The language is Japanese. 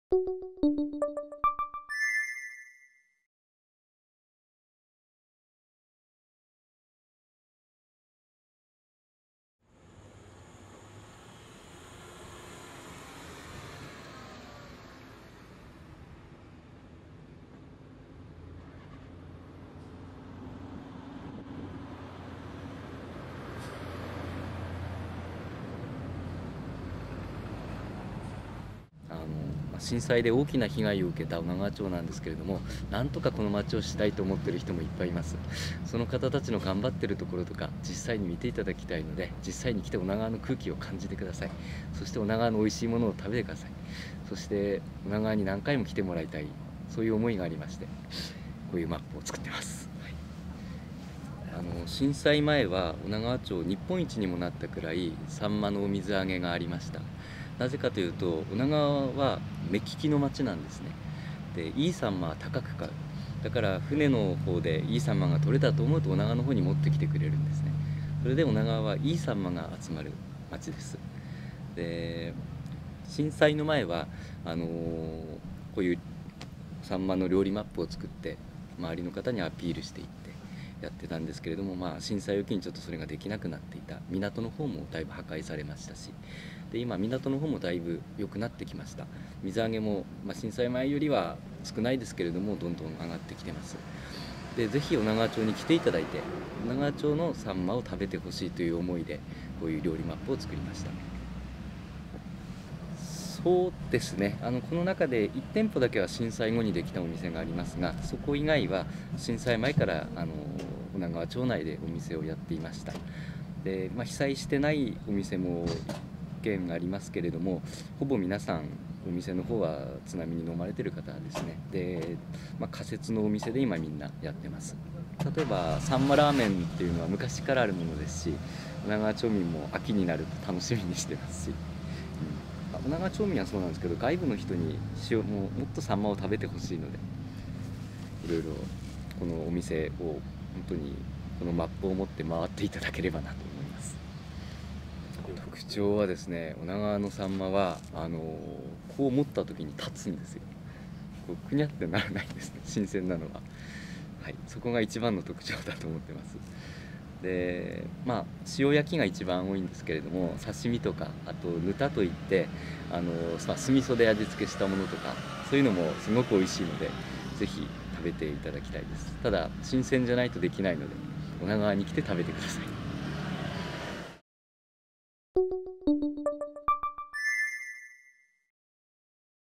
震災で大きな被害を受けた女川町なんですけれども、なんとかこの町をしたいと思っている人もいっぱいいます。その方たちの頑張ってるところとか実際に見ていただきたいので、実際に来て女川の空気を感じてください。そして女川の美味しいものを食べてください。そして女川に何回も来てもらいたい、そういう思いがありまして、こういうマップを作ってます。震災前は女川町日本一にもなったくらいサンマの水揚げがありました。なぜかというと、女川は目利きの町なんですね。で、いいサンマは高く買う。だから船の方でいいサンマが取れたと思うと女川の方に持ってきてくれるんですね。それで女川はいいサンマが集まる町です。で、震災の前はこういうサンマの料理マップを作って周りの方にアピールしていってやってたんですけれども、震災を機にちょっとそれができなくなっていた。港の方もだいぶ破壊されましたし、で今港の方もだいぶ良くなってきました。水揚げも、震災前よりは少ないですけれどもどんどん上がってきてます。でぜひ女川町に来ていただいて女川町のサンマを食べてほしいという思いでこういう料理マップを作りました。そうですね、この中で1店舗だけは震災後にできたお店がありますが、そこ以外は震災前から女川町内でお店をやっていました。で、被災してないお店も1軒ありますけれども、ほぼ皆さんお店の方は津波に飲まれてる方ですね。で、仮設のお店で今みんなやってます。例えばサンマラーメンっていうのは昔からあるものですし、女川町民も秋になると楽しみにしてますし、女川町民はそうなんですけど、外部の人にもっとサンマを食べてほしいので、いろいろこのお店を本当にこのマップを持って回っていただければなと思います。特徴はですね、女川のサンマはこう持った時に立つんですよ。こうくにゃってならないんですね、新鮮なのは。はい、そこが一番の特徴だと思ってます。で、塩焼きが一番多いんですけれども、刺身とかあとぬたといって酢味噌で味付けしたものとか、そういうのもすごく美味しいのでぜひ食べていただきたいです。ただ新鮮じゃないとできないので女川に来て食べてください。